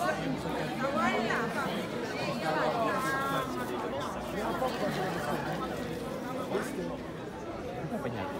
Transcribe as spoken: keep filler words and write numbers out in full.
เป็นอย่าง